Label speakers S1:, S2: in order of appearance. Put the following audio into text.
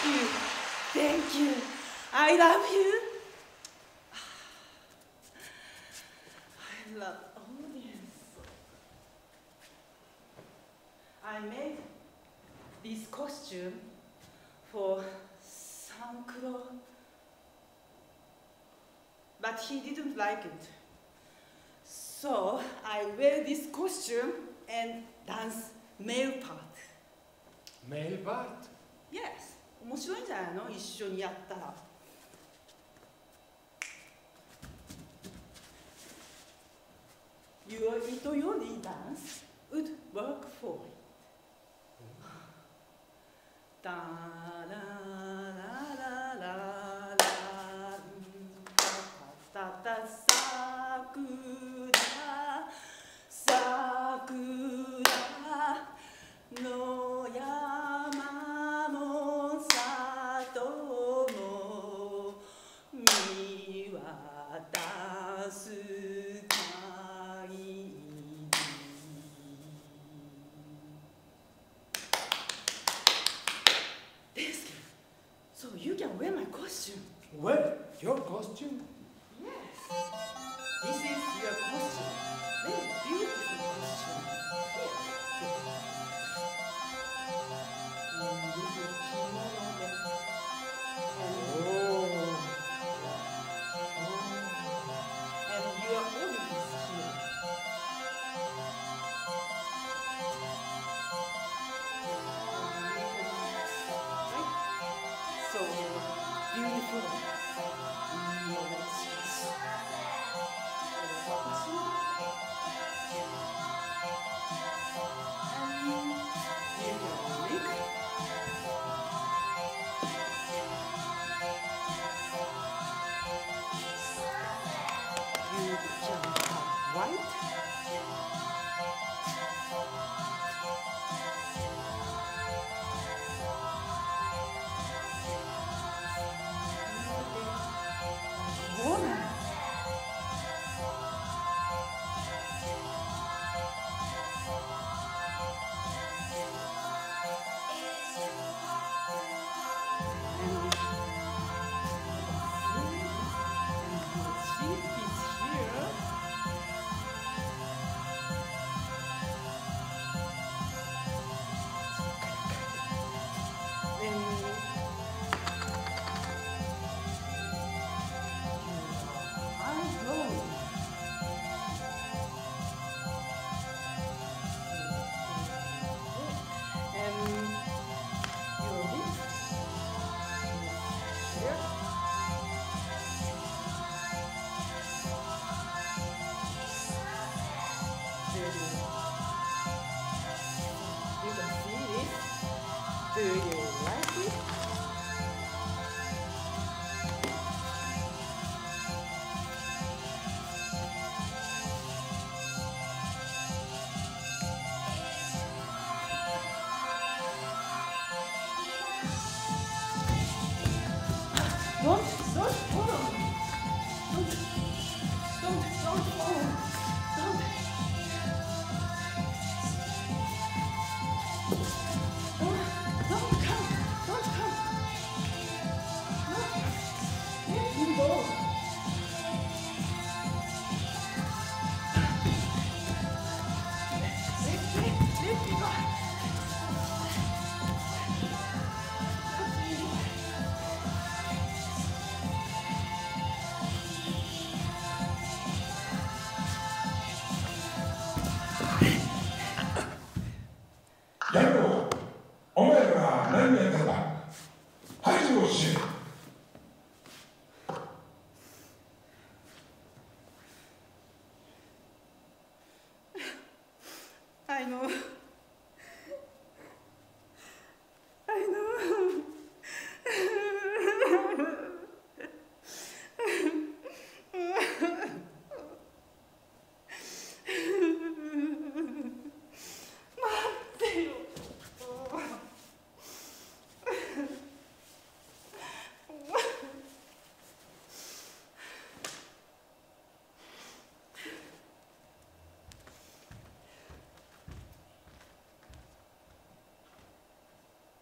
S1: you. Thank you. I love you. I love audience. I made this costume for Sankuro, but he didn't like it. So I wear this costume and dance male part.
S2: Male part?
S1: Yes. 面白いんじゃないの？一緒にやったら。Your Itoyori dance would work for it. Da la la la la la ta ta ta sakura sakura no yama mo sato mo miwatasu kai. So you can wear my costume.
S2: Well, your costume?
S1: Yes. This is your costume. Very beautiful costume. Here. And this is kimono. And your body is here. Right? So beautiful. White. Woman. Do you like it? Don't follow me. Don't follow me. Don't. Don't come. Don't come. No. Let me go. Let me go.
S2: Jarquin, お前らは何やってんだ。排除をし。
S1: I know.